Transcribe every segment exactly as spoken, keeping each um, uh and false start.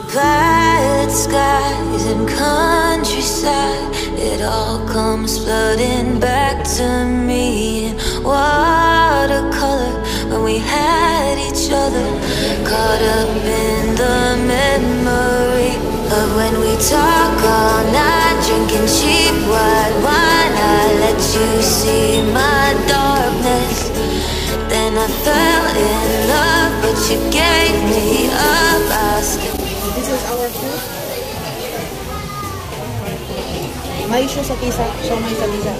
Violet skies and countryside, it all comes flooding back to me in watercolor. When we had each other, caught up in the memory of when we talk all night, drinking cheap white wine. I let you see my darkness, then I fell in love, but you gave me up. I still. This is our food. May issue sa tisa. So may sa tisa.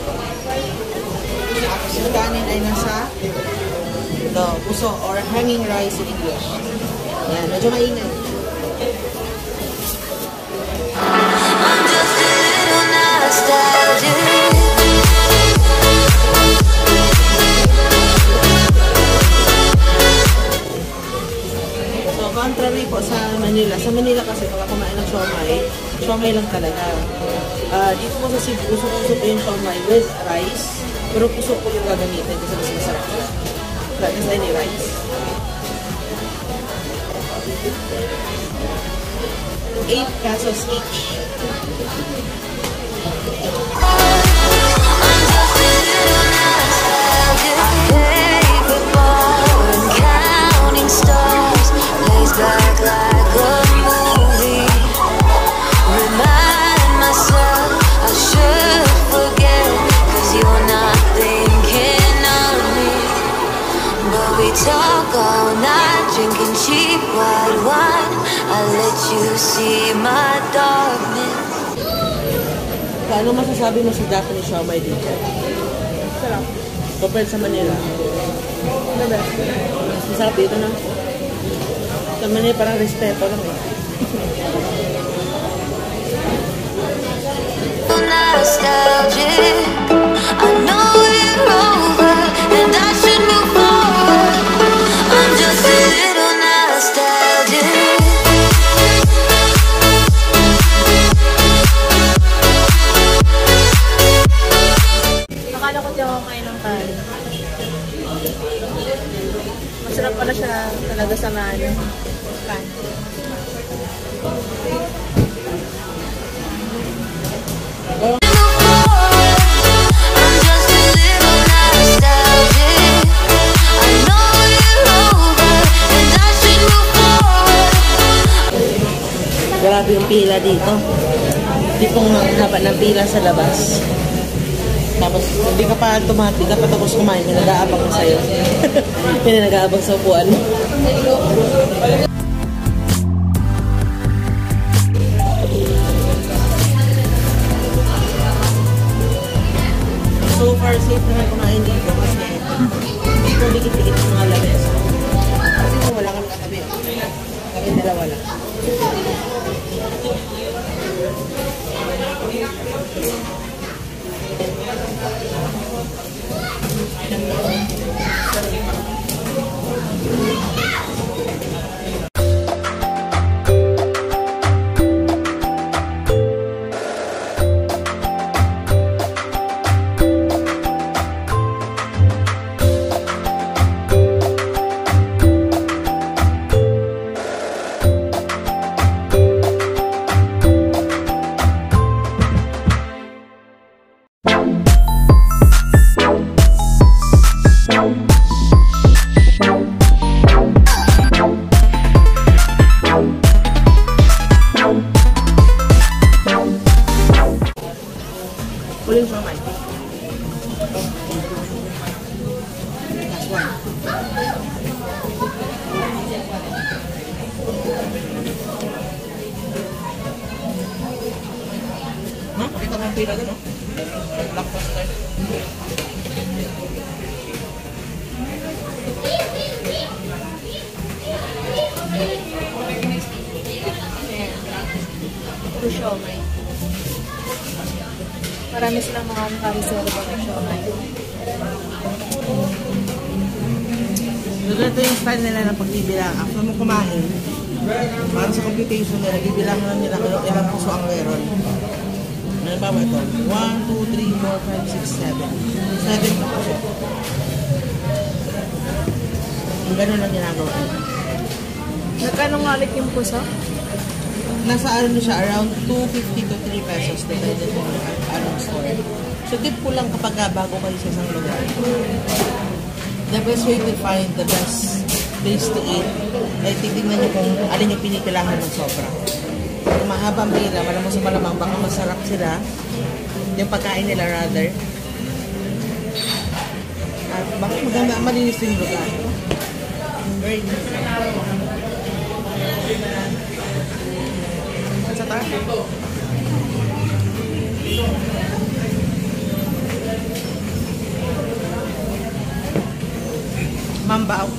Yung kanin ay nasa the puso or hanging rice in English. Yan, medyo mainit. I'm just a little nostalgic. Contrary po sa Manila. Sa Manila kasi pag kumain ng siomai, siomai lang talaga. Uh, dito po sa Cebu, gusto-gusto po yung siomai with rice. Pero puso po yung gagamitin kasi mas masarap siya. That is any rice. eight pesos each. Back like a movie, remind myself I should forget, cause you're not thinking of me. But we talk all night, drinking cheap white wine. I let you see my darkness. Ano masasabi mo sa Japanese siomai dito? Sarap. Compared sa Manila. Ano ba? Masarap dito na. Sa Manila parang respeto lang eh. Nostalgic, I know you're over and I should move forward. I'm just a little nostalgic. Akala ko di ako kain ng kain. Masarap pala siya talaga sa ano. Kan. Grabe yung pila dito. Hindi pong haba ng pila sa labas. Tapos, hindi ka pa tumati, ka pa tapos kumain, may nag-aabang ka sa'yo. May nag-aabang sa upuan. So far, safe naman kumain dito kasi hindi ko dikit-dikit yung mga lamesa. Kasi kung wala kami katabi, kami dalawa lang. Uling siomai. That's one. Huh? Pakita mo ang pila doon, no? Black poster. Ito siomai. Marami silang mga karisero pa ng siomai. So, ito yung style nila ng pagbibilang. After mo kumain, para sa computation nila, bibilang lang nila kung ilang puso ang meron. Ano ba ba ito? one, two, three, four, five, six, seven. seven na puso. Yung ganun lang ginagawa. Nagkano nga ulit yung puso? nasa ano siya, around two fifty to three pesos depende kung anong store. So tip ko lang kapag bago kayo sa isang lugar, the best way to find the best place to eat ay titignan nyo kung alin yung pinipilahan ng sobra. Kung mahabang pila, malamang sa malamang baka masarap sila yung pagkain nila rather. At bakit maganda, malinis yung lugar. Very good. Sa tayo. Mambao.